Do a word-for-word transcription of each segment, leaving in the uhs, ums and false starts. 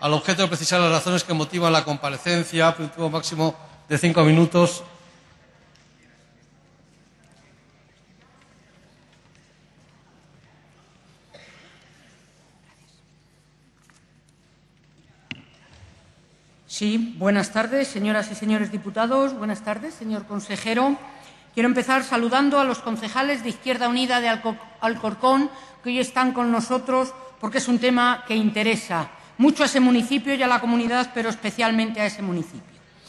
al objeto de precisar las razones que motivan la comparecencia, por un tiempo máximo de cinco minutos. Sí, buenas tardes, señoras y señores diputados. Buenas tardes, señor consejero. Quiero empezar saludando a los concejales de Izquierda Unida de Alcorcón que hoy están con nosotros porque es un tema que interesa mucho a ese municipio y a la comunidad, pero especialmente a ese municipio.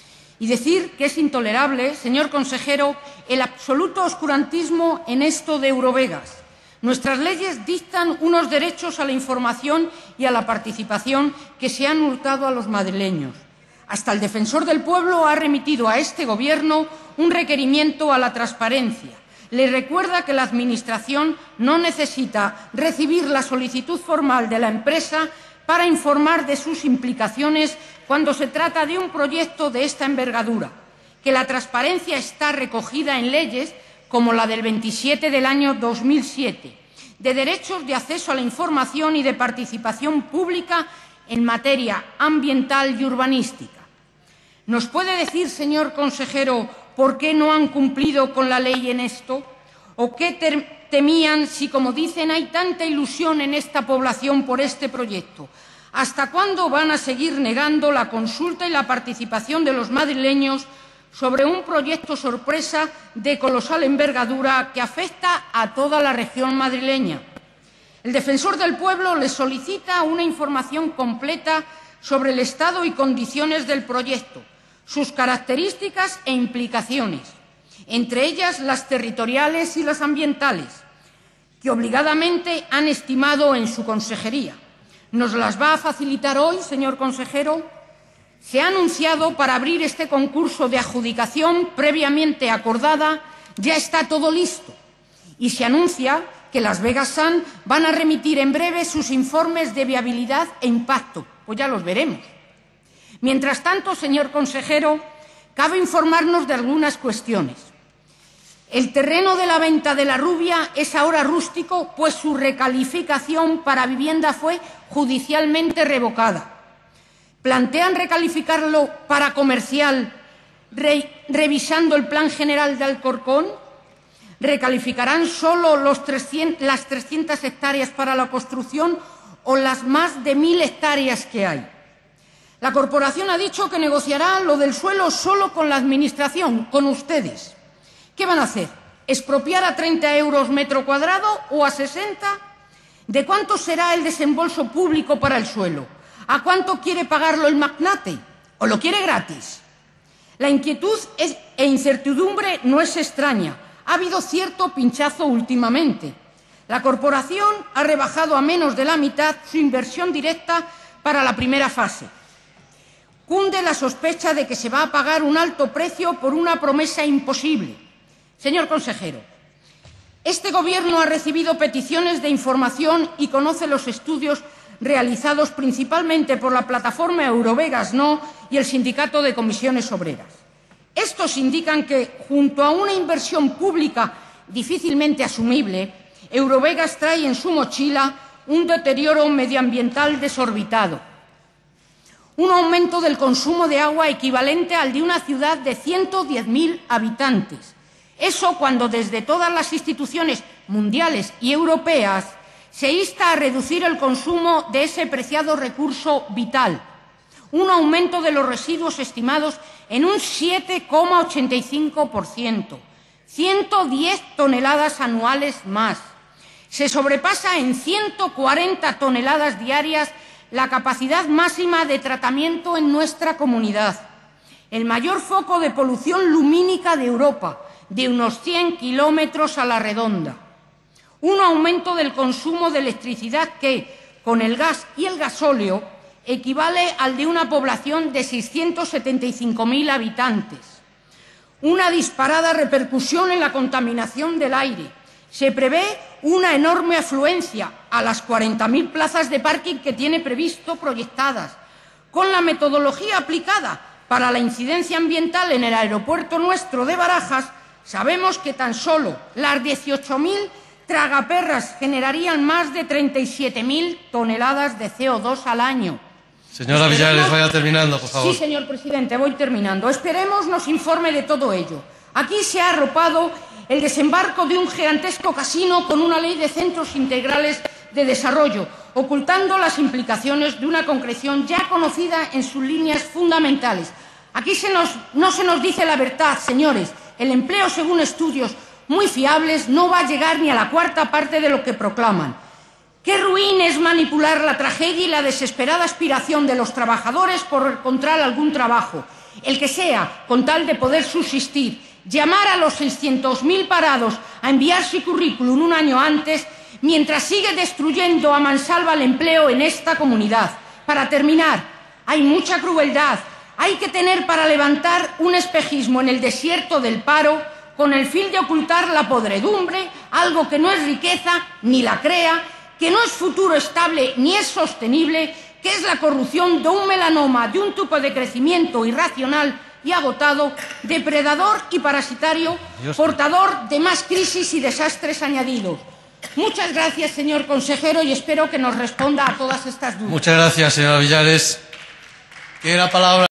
Y decir que es intolerable, señor consejero, el absoluto oscurantismo en esto de Eurovegas. Nuestras leyes dictan unos derechos a la información y a la participación que se han hurtado a los madrileños. Hasta el Defensor del Pueblo ha remitido a este Gobierno un requerimiento a la transparencia. Le recuerda que la Administración no necesita recibir la solicitud formal de la empresa para informar de sus implicaciones cuando se trata de un proyecto de esta envergadura, que la transparencia está recogida en leyes como la del veintisiete del año dos mil siete, de derechos de acceso a la información y de participación pública en materia ambiental y urbanística. ¿Nos puede decir, señor consejero, por qué no han cumplido con la ley en esto? ¿O qué temían si, como dicen, hay tanta ilusión en esta población por este proyecto? ¿Hasta cuándo van a seguir negando la consulta y la participación de los madrileños sobre un proyecto sorpresa de colosal envergadura que afecta a toda la región madrileña? El Defensor del Pueblo les solicita una información completa sobre el estado y condiciones del proyecto, sus características e implicaciones, entre ellas las territoriales y las ambientales, que obligadamente han estimado en su consejería. ¿Nos las va a facilitar hoy, señor consejero? Se ha anunciado para abrir este concurso de adjudicación previamente acordada, ya está todo listo, y se anuncia que Las Vegas Sun van a remitir en breve sus informes de viabilidad e impacto. Pues ya los veremos. Mientras tanto, señor consejero, cabe informarnos de algunas cuestiones. El terreno de la venta de la Rubia es ahora rústico, pues su recalificación para vivienda fue judicialmente revocada. ¿Plantean recalificarlo para comercial, re revisando el Plan General de Alcorcón? ¿Recalificarán solo los trescientos, las trescientas hectáreas para la construcción o las más de mil hectáreas que hay? La corporación ha dicho que negociará lo del suelo solo con la Administración, con ustedes. ¿Qué van a hacer? ¿Expropiar a treinta euros metro cuadrado o a sesenta? ¿De cuánto será el desembolso público para el suelo? ¿A cuánto quiere pagarlo el magnate? ¿O lo quiere gratis? La inquietud es, e incertidumbre no es extraña. Ha habido cierto pinchazo últimamente. La corporación ha rebajado a menos de la mitad su inversión directa para la primera fase. Cunde la sospecha de que se va a pagar un alto precio por una promesa imposible. Señor consejero, este Gobierno ha recibido peticiones de información y conoce los estudios realizados principalmente por la plataforma Eurovegas No y el Sindicato de Comisiones Obreras. Estos indican que, junto a una inversión pública difícilmente asumible, Eurovegas trae en su mochila un deterioro medioambiental desorbitado, un aumento del consumo de agua equivalente al de una ciudad de ciento diez mil habitantes. Eso cuando desde todas las instituciones mundiales y europeas se insta a reducir el consumo de ese preciado recurso vital, un aumento de los residuos estimados en un siete coma ochenta y cinco por ciento, ciento diez toneladas anuales más. Se sobrepasa en ciento cuarenta toneladas diarias la capacidad máxima de tratamiento en nuestra comunidad. El mayor foco de polución lumínica de Europa, de unos cien kilómetros a la redonda. Un aumento del consumo de electricidad que, con el gas y el gasóleo, equivale al de una población de seiscientos setenta y cinco mil habitantes. Una disparada repercusión en la contaminación del aire. Se prevé una enorme afluencia a las cuarenta mil plazas de parking que tiene previsto proyectadas. Con la metodología aplicada para la incidencia ambiental en el aeropuerto nuestro de Barajas, sabemos que tan solo las dieciocho mil tragaperras generarían más de treinta y siete mil toneladas de C O dos al año. Señora Villares, vaya terminando, por favor. Sí, señor presidente, voy terminando. Esperemos nos informe de todo ello. Aquí se ha arropado el desembarco de un gigantesco casino con una ley de centros integrales de desarrollo, ocultando las implicaciones de una concreción ya conocida en sus líneas fundamentales. Aquí se nos, no se nos dice la verdad, señores. El empleo, según estudios muy fiables, no va a llegar ni a la cuarta parte de lo que proclaman. Qué ruin es manipular la tragedia y la desesperada aspiración de los trabajadores por encontrar algún trabajo, el que sea, con tal de poder subsistir. Llamar a los seiscientos mil parados a enviar su currículum un año antes, mientras sigue destruyendo a mansalva el empleo en esta comunidad. Para terminar, hay mucha crueldad. Hay que tener para levantar un espejismo en el desierto del paro con el fin de ocultar la podredumbre, algo que no es riqueza ni la crea, que no es futuro estable ni es sostenible, que es la corrupción de un melanoma, de un tipo de crecimiento irracional y agotado, depredador y parasitario, Dios. portador de más crisis y desastres añadidos. Muchas gracias, señor consejero, y espero que nos responda a todas estas dudas. Muchas gracias, señora Villares. Tiene la palabra.